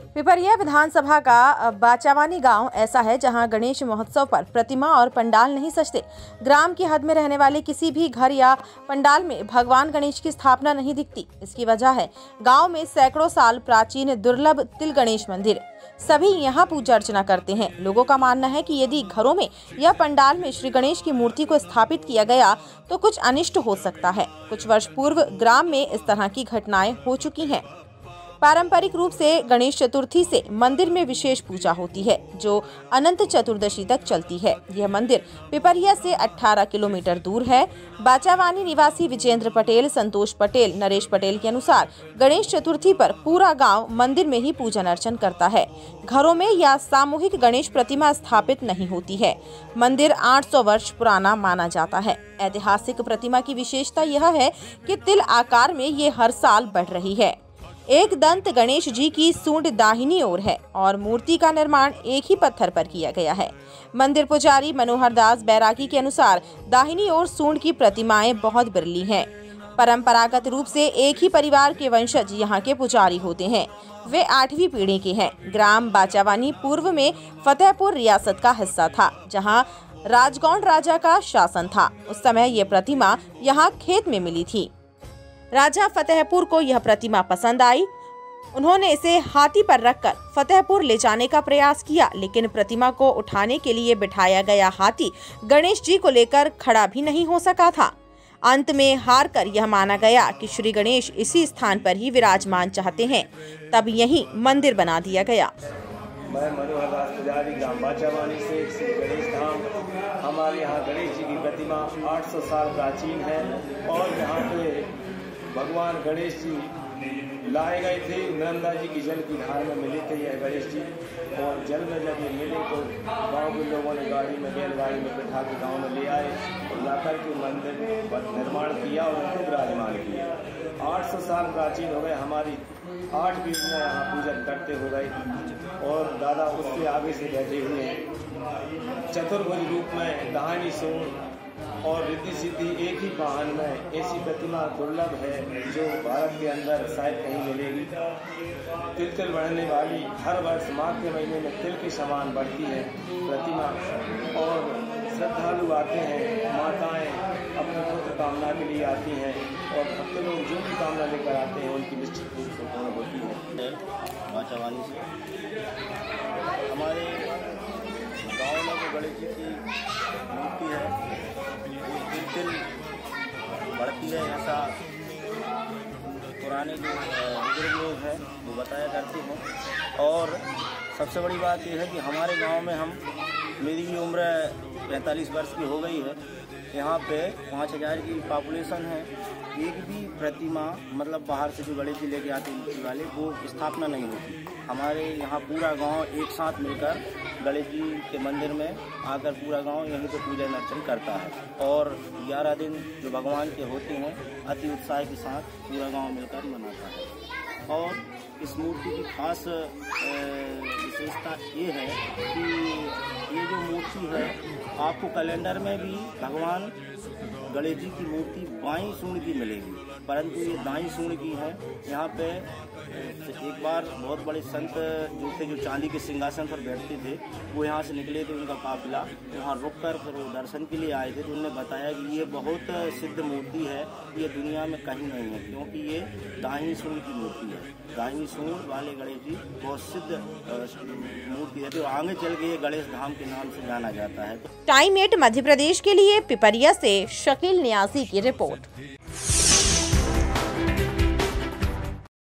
पिपरिया विधानसभा का बाचावानी गांव ऐसा है जहां गणेश महोत्सव पर प्रतिमा और पंडाल नहीं सजते। ग्राम की हद में रहने वाले किसी भी घर या पंडाल में भगवान गणेश की स्थापना नहीं दिखती। इसकी वजह है गांव में सैकड़ों साल प्राचीन दुर्लभ तिल गणेश मंदिर। सभी यहां पूजा अर्चना करते हैं। लोगों का मानना है कि यदि घरों में या पंडाल में श्री गणेश की मूर्ति को स्थापित किया गया तो कुछ अनिष्ट हो सकता है। कुछ वर्ष पूर्व ग्राम में इस तरह की घटनाएं हो चुकी हैं। पारंपरिक रूप से गणेश चतुर्थी से मंदिर में विशेष पूजा होती है जो अनंत चतुर्दशी तक चलती है। यह मंदिर पिपरिया से 18 किलोमीटर दूर है। बाचावानी निवासी विजेंद्र पटेल, संतोष पटेल, नरेश पटेल के अनुसार गणेश चतुर्थी पर पूरा गांव मंदिर में ही पूजन अर्चन करता है। घरों में या सामूहिक गणेश प्रतिमा स्थापित नहीं होती है। मंदिर 800 वर्ष पुराना माना जाता है। ऐतिहासिक प्रतिमा की विशेषता यह है कि तिल आकार में ये हर साल बढ़ रही है। एक दंत गणेश जी की सूंड दाहिनी ओर है और मूर्ति का निर्माण एक ही पत्थर पर किया गया है। मंदिर पुजारी मनोहर दास बैरागी के अनुसार दाहिनी ओर सूंड की प्रतिमाएं बहुत बिरली हैं। परंपरागत रूप से एक ही परिवार के वंशज यहाँ के पुजारी होते हैं। वे 8वीं पीढ़ी के हैं। ग्राम बाचावानी पूर्व में फतेहपुर रियासत का हिस्सा था, जहाँ राजगौंड राजा का शासन था। उस समय ये प्रतिमा यहाँ खेत में मिली थी। राजा फतेहपुर को यह प्रतिमा पसंद आई। उन्होंने इसे हाथी पर रखकर फतेहपुर ले जाने का प्रयास किया, लेकिन प्रतिमा को उठाने के लिए बिठाया गया हाथी गणेश जी को लेकर खड़ा भी नहीं हो सका था। अंत में हार कर यह माना गया कि श्री गणेश इसी स्थान पर ही विराजमान चाहते हैं। तब यहीं मंदिर बना दिया गया। मैं मनोहर दास पुजारी ग्राम बाचावानी से श्री गणेश धाम। हमारे यहाँ गणेश जी की प्रतिमा 800 साल प्राचीन है और यहाँ पे भगवान गणेश जी लाए गए थे। नर्मदा जी की जल की धार में मिले थे यह गणेश जी, और जल में जब ये मिले तो गांव के लोगों ने गाड़ी में बैलगाड़ी में बैठा के गांव में ले आए और लाकर के मंदिर निर्माण किया और उनको विराजमान किया। 800 साल प्राचीन हो गए। हमारी 8 पीढ़ियाँ यहाँ पूजन करते हो गए और दादा उसके आगे से बैठे हुए हैं। चतुर्भुज रूप में दाहिनी सूंड और रिद्धि सिद्धि एक ही वाहन में ऐसी प्रतिमा दुर्लभ है जो भारत के अंदर शायद कहीं मिलेगी। तिल बढ़ने वाली हर वर्ष माघ के महीने में तिल के समान बढ़ती है प्रतिमा और श्रद्धालु आते हैं। माताएं अपने पुत्र कामना के लिए आती हैं और भक्त लोग जो भी कामना लेकर आते हैं उनकी निश्चित रूप से पूर्ण होती है। बाचावानी से हमारे गाँव में जो गणेश जी की मूर्ति है तिल बढ़ती है, ऐसा पुराने जो बुजुर्ग लोग हैं वो बताया करते हैं। और सबसे बड़ी बात यह है कि हमारे गांव में मेरी भी उम्र 45 वर्ष की हो गई है। यहाँ पे 5000 की पॉपुलेशन है। एक भी प्रतिमा मतलब बाहर से जो गणेश जी लेके आते हैं वाले वो स्थापना नहीं होती। हमारे यहाँ पूरा गांव एक साथ मिलकर गणेश जी के मंदिर में आकर पूरा गांव यहीं पर पूजा अर्चन करता है और 11 दिन जो भगवान के होते हैं अति उत्साह के साथ पूरा गांव मिलकर मनाता है। और इस मूर्ति की खास विशेषता ये है कि ये जो मूर्ति है आपको कैलेंडर में भी भगवान गणेश जी की मूर्ति बाईं सूंड की मिलेगी, परंतु ये दाईं सूंड की है। यहाँ पे एक बार बहुत बड़े संत जो थे जो चांदी के सिंहासन पर बैठते थे वो यहाँ से निकले थे, उनका काफिला वहाँ रुककर फिर वो दर्शन के लिए आए थे। तो उन्होंने बताया कि ये बहुत सिद्ध मूर्ति है, ये दुनिया में कहीं नहीं है क्योंकि ये दाहिनी सूंड की मूर्ति है। दाहिनी सूंड वाले गणेश जी बहुत सिद्ध मूर्ति है, तो आगे चल के ये गणेश धाम के नाम से जाना जाता है। टाइम 8 मध्य प्रदेश के लिए पिपरिया से शकील नियाजी की रिपोर्ट।